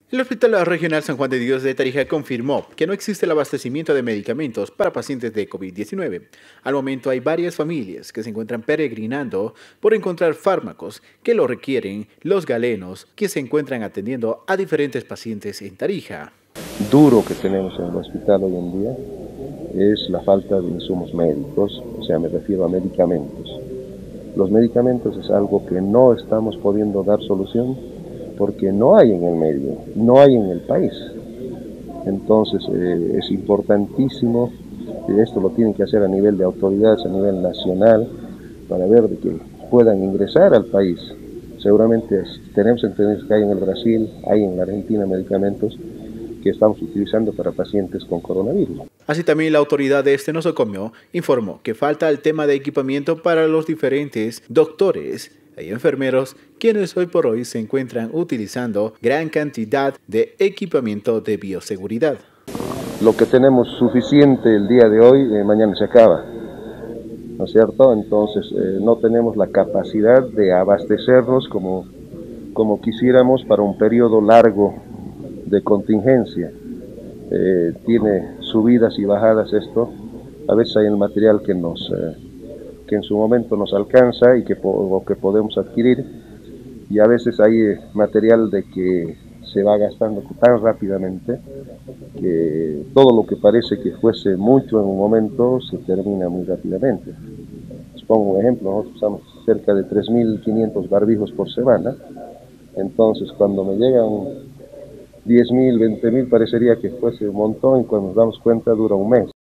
El Hospital Regional San Juan de Dios de Tarija confirmó que no existe el abastecimiento de medicamentos para pacientes de COVID-19. Al momento hay varias familias que se encuentran peregrinando por encontrar fármacos que lo requieren los galenos que se encuentran atendiendo a diferentes pacientes en Tarija. Duro que tenemos en el hospital hoy en día es la falta de insumos médicos, o sea, me refiero a medicamentos. Los medicamentos es algo que no estamos pudiendo dar solución porque no hay en el medio, no hay en el país. Entonces es importantísimo, y esto lo tienen que hacer a nivel de autoridades, a nivel nacional, para ver de que puedan ingresar al país. Seguramente tenemos entendido que hay en el Brasil, hay en la Argentina medicamentos que estamos utilizando para pacientes con coronavirus. Así también la autoridad de este nosocomio informó que falta el tema de equipamiento para los diferentes doctores y enfermeros quienes hoy por hoy se encuentran utilizando gran cantidad de equipamiento de bioseguridad. Lo que tenemos suficiente el día de hoy, mañana se acaba, ¿no es cierto? Entonces no tenemos la capacidad de abastecernos como quisiéramos para un periodo largo de contingencia. Tiene subidas y bajadas esto, a veces hay el material que en su momento nos alcanza y que podemos adquirir, y a veces hay material de que se va gastando tan rápidamente que todo lo que parece que fuese mucho en un momento se termina muy rápidamente. Les pongo un ejemplo, nosotros usamos cerca de 3.500 barbijos por semana, entonces cuando me llegan 10.000, 20.000 parecería que fuese un montón y cuando nos damos cuenta dura un mes.